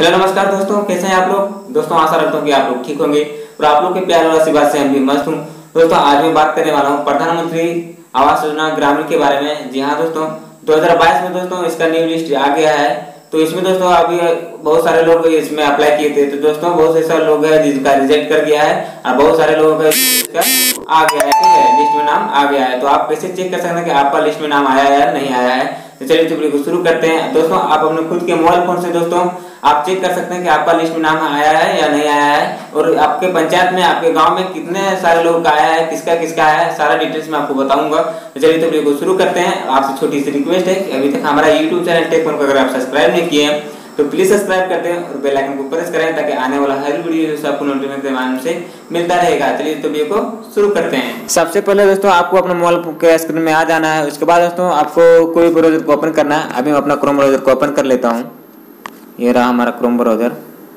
Hello नमस्कार दोस्तों, कैसे हैं आप लोग। दोस्तों आशा रखता हूँ कि आप लोग ठीक होंगे और आप लोग के प्यार और आशीर्वाद से हम भी मस्त हूँ। दोस्तों आज मैं बात करने वाला हूँ प्रधानमंत्री आवास योजना ग्रामीण के बारे में। जी हाँ दोस्तों, 2022 में दोस्तों इसका न्यू लिस्ट आ गया है। तो इसमें दोस्तों अभी बहुत सारे लोग इसमें अप्लाई किए थे, तो दोस्तों बहुत ऐसा लोग है जिसका रिजेक्ट कर गया है और बहुत सारे लोगों का आ गया है, ठीक है, लिस्ट में नाम आ गया है। तो आप कैसे चेक कर सकते हैं कि आपका लिस्ट में नाम आया है या नहीं आया है। तो चलिए वीडियो को शुरू करते हैं। दोस्तों आप अपने खुद के मोबाइल फोन से दोस्तों आप चेक कर सकते हैं कि आपका लिस्ट में नाम आया है या नहीं आया है, और आपके पंचायत में आपके गांव में कितने सारे लोग का आया है, किसका किसका आया है, सारा डिटेल्स मैं आपको बताऊंगा। तो चलिए तो वीडियो को शुरू करते हैं। आपसे छोटी सी रिक्वेस्ट है कि अभी तक हमारा यूट्यूब चैनल टेक वन को अगर आप सब्सक्राइब नहीं किए हैं तो प्लीज सब्सक्राइब कर दें और बेल आइकन को प्रेस करें ताकि आने वाला हर वीडियो जो आपको नोटिफिकेशन के माध्यम से मिलता रहेगा। चलिए तो वीडियो को शुरू करते हैं। सबसे पहले दोस्तों आपको अपने मोबाइल के स्क्रीन में आ जाना है। उसके बाद दोस्तों आपको कोई ब्राउज़र को ओपन करना है। अभी मैं अपना क्रोम ब्राउज़र को ओपन कर लेता हूँ। ये रहा हमारा क्रोम ब्राउज़र।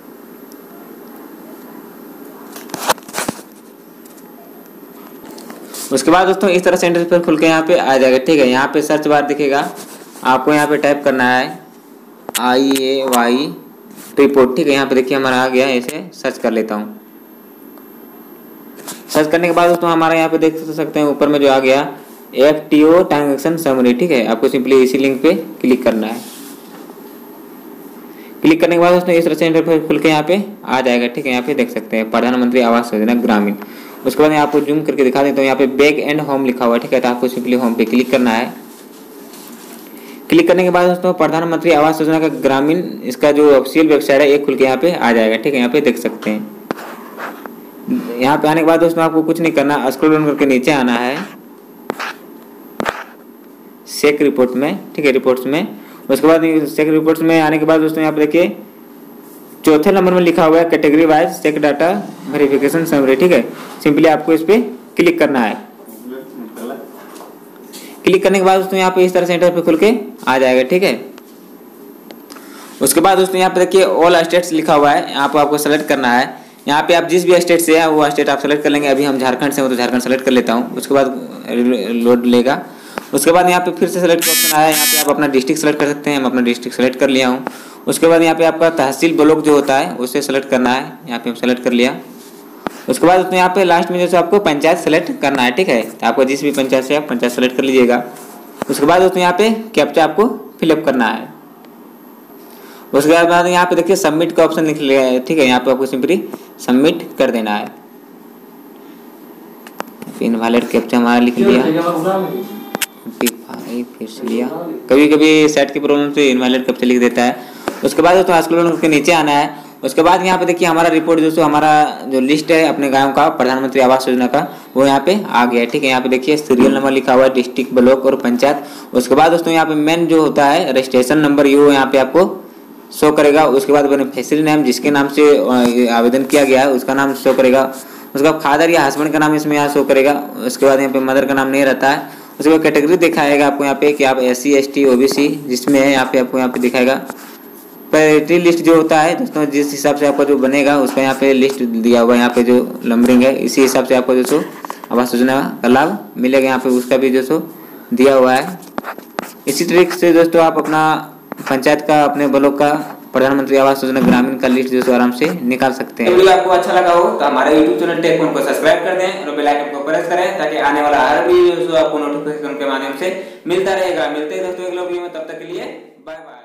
उसके बाद दोस्तों इस तरह से इंटरफेस खुल के यहाँ पे आ जाएगा, ठीक है। यहाँ पे सर्च बार दिखेगा, आपको यहाँ पे टाइप करना है IAY रिपोर्ट, ठीक है। यहाँ पे देखिए हमारा आ गया है, इसे सर्च कर लेता हूँ। सर्च करने के बाद दोस्तों हमारा यहाँ पे देख सकते हैं ऊपर में जो आ गया FTO ट्रांजैक्शन समरी, ठीक है। आपको सिंपली इसी लिंक पे क्लिक करना है। क्लिक करने के बाद दोस्तों इस तरह से इंटरफेस खुल के यहाँ पे आ जाएगा, ठीक है। यहाँ पे देख सकते हैं प्रधानमंत्री आवास योजना ग्रामीण। उसके बाद मैं आपको जूम करके दिखा देता हूँ। यहाँ पे बैक एंड होम लिखा हुआ है, ठीक है। तो आपको सिंपली होम पे क्लिक करना है। क्लिक करने के बाद दोस्तों प्रधानमंत्री आवास योजना का ग्रामीण इसका जो ऑफिशियल वेबसाइट है एक खुल के यहाँ पे आ जाएगा, ठीक है। यहाँ पे देख सकते हैं। यहाँ पे आने के बाद दोस्तों आपको कुछ नहीं करना, स्क्रॉल डाउन करके नीचे आना है चेक रिपोर्ट में, ठीक है, रिपोर्ट्स में। उसके बाद चेक रिपोर्ट्स में आने के बाद दोस्तों यहाँ पे देखिए चौथे नंबर में लिखा हुआ है category wise check data verification summary, ठीक है। सिंपली आपको इस पे क्लिक करना है। क्लिक करने के बाद दोस्तों यहाँ पे इस तरह से इंटरफेस खुल के आ जाएगा, ठीक है। उसके बाद दोस्तों यहाँ पे देखिए ऑल स्टेट्स लिखा हुआ है, यहाँ पे आपको सेलेक्ट करना है। यहाँ पे आप जिस भी स्टेट से है वो स्टेट आप सेलेक्ट कर लेंगे। अभी हम झारखंड से हो तो झारखंड सेलेक्ट कर लेता हूँ। उसके बाद लोड लेगा। उसके बाद यहाँ पे फिर से सेलेक्ट ऑप्शन आया है, यहाँ पे आप अपना डिस्ट्रिक्ट सेलेक्ट कर सकते हैं। हम अपना डिस्ट्रिक्ट सेलेक्ट कर लिया हूँ। उसके बाद यहाँ पे आपका तहसील ब्लॉक जो होता है उसे सेलेक्ट करना है, यहाँ पे हम सेलेक्ट कर लिया। उसके बाद दोस्तों यहाँ पे लास्ट में जैसे आपको पंचायत सेलेक्ट करना है, ठीक है। तो आपको जिस भी पंचायत से आप पंचायत सेलेक्ट कर लीजिएगा। उसके बाद दोस्तों यहाँ पे कैप्चा आपको फिलअप करना है। उसके बाद यहाँ पे देखिए सबमिट का ऑप्शन लिख लिया है, ठीक है। यहाँ पे आपको सिंपली सबमिट कर देना है। इनवैलिड कैप्चा हमारा लिख लिया, फिर से लिया। कभी कभी सेट की प्रॉब्लम से इनवैलिड कैप्चा लिख देता है। उसके बाद दोस्तों स्क्रॉल करके नीचे आना है। उसके बाद यहाँ पे देखिए हमारा रिपोर्ट दोस्तों हमारा जो लिस्ट है अपने गांव का प्रधानमंत्री आवास योजना का वो यहाँ पे आ गया है, ठीक है। यहाँ पे देखिए सीरियल नंबर लिखा हुआ है, डिस्ट्रिक्ट ब्लॉक और पंचायत। उसके बाद दोस्तों यहाँ पे मेन जो होता है रजिस्ट्रेशन नंबर ये यहाँ पे आपको शो करेगा। उसके बाद बेनिफिशियरी नेम जिसके नाम से आवेदन किया गया है उसका नाम शो करेगा। उसके बाद फादर या हस्बैंड का नाम इसमें यहाँ शो करेगा। उसके बाद यहाँ पे मदर का नाम नहीं रहता है। उसके बाद कैटेगरी दिखाएगा आपको यहाँ पे कि आप SC ST OBC जिसमें है यहाँ पे आपको यहाँ पे दिखाएगा। प्रायोरिटी लिस्ट जो होता है दोस्तों जिस हिसाब से आपका जो बनेगा उसका यहाँ पे लिस्ट दिया हुआ है। यहाँ पे जो नंबरिंग है इसी हिसाब से आपको जो सो आवास योजना का लाभ मिलेगा। यहाँ पे उसका भी जो सो दिया हुआ है। इसी तरीके से दोस्तों आप अपना पंचायत का अपने ब्लॉक का प्रधानमंत्री आवास योजना ग्रामीण का लिस्ट जो सो आराम से निकाल सकते हैं। वीडियो आपको अच्छा लगा हो तो हमारे यूट्यूब चैनल टेक वन को सब्सक्राइब कर दें और बेल आइकन को प्रेस करें ताकि आने वाला हर वीडियो आपको नोटिफिकेशन के माध्यम से मिलता रहेगा। मिलते हैं दोस्तों अगले वीडियो में, तब तक के लिए बाय बाय।